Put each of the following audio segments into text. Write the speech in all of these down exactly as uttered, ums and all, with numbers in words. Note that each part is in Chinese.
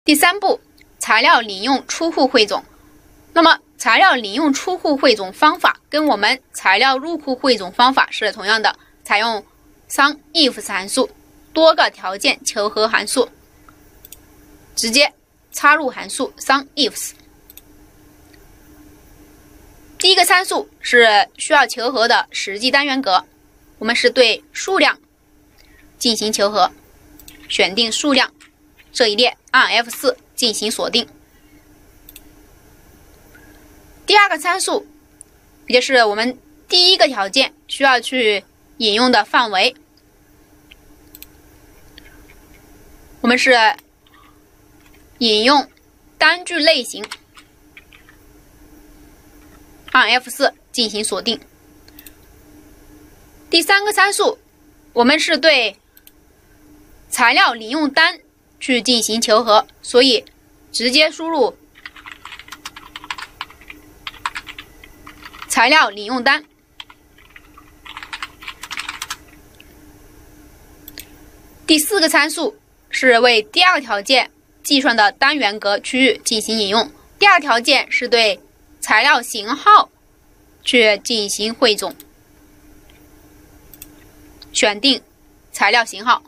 第三步，材料领用出户汇总。那么材料领用出户汇总方法跟我们材料入户汇总方法是同样的，采用 sum ifs 函数，多个条件求和函数，直接插入函数 sum ifs。第一个参数是需要求和的实际单元格，我们是对数量进行求和，选定数量这一列，按 F 四 进行锁定。第二个参数，也就是我们第一个条件需要去引用的范围，我们是引用单据类型，按 F 四 进行锁定。第三个参数，我们是对材料领用单去进行求和，所以直接输入材料领用单。第四个参数是为第二个条件计算的单元格区域进行引用，第二条件是对材料型号去进行汇总，选定材料型号，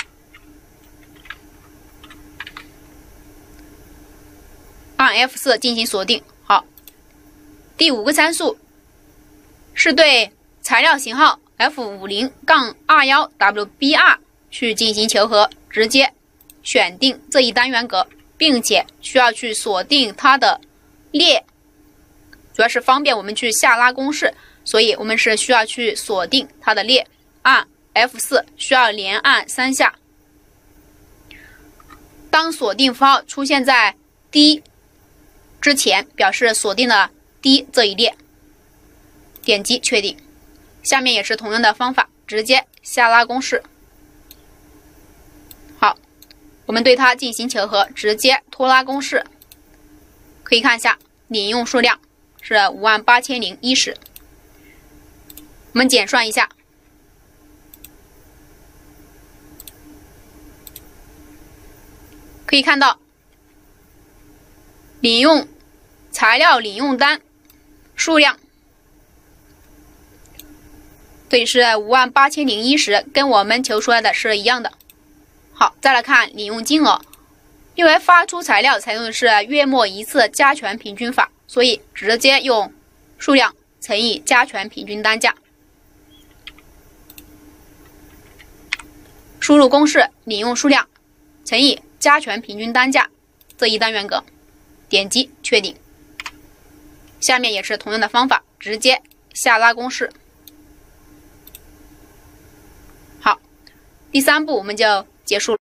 按 F 四 进行锁定。好，第五个参数是对材料型号 F 五十 二一 W B 二 去进行求和，直接选定这一单元格，并且需要去锁定它的列，主要是方便我们去下拉公式，所以我们是需要去锁定它的列，按 F 四 需要连按三下。当锁定符号出现在 D 之前，表示锁定了 D 这一列，点击确定。下面也是同样的方法，直接下拉公式。好，我们对它进行求和，直接拖拉公式，可以看一下领用数量是五万八千零一十。我们简算一下，可以看到领用材料领用单数量，对，是五万八千零一十，跟我们求出来的是一样的。好，再来看领用金额，因为发出材料采用的是月末一次加权平均法，所以直接用数量乘以加权平均单价。输入公式，领用数量乘以加权平均单价这一单元格，点击确定。下面也是同样的方法，直接下拉公式。好，第三步我们就结束了。